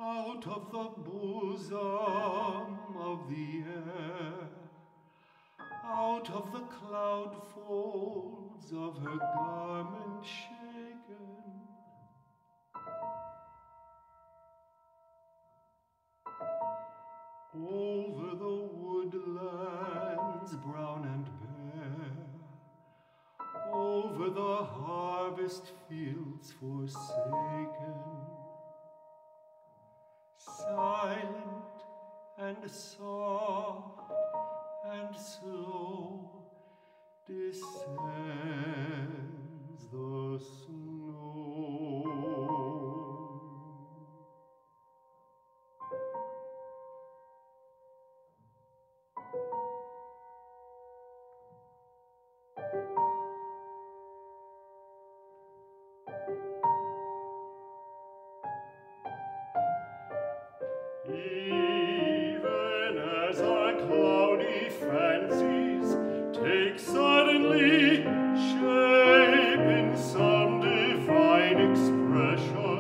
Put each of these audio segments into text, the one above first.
out of the bosom of the air, out of the cloud folds of her garment shaken, over the woodlands brown and bare, over the harvest fields forsaken, silent and soft and slow descends the snow. Even as our cloudy fancies take suddenly shape in some divine expression,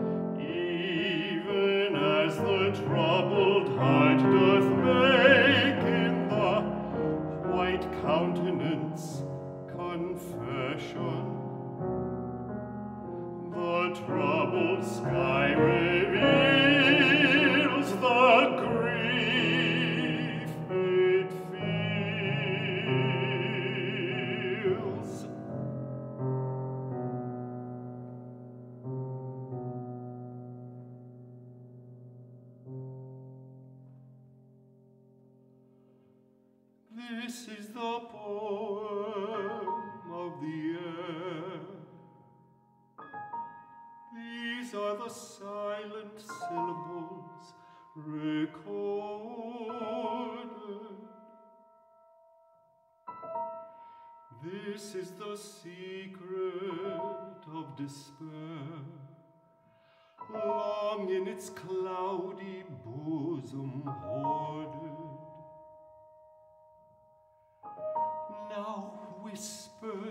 even as the troubled heart doth make in the white countenance confession, the troubled sky reveals the grief it feels. This is the poem of the air. These are the silent syllables recorded. This is the secret of despair, long in its cloudy bosom hoarded. Now whispered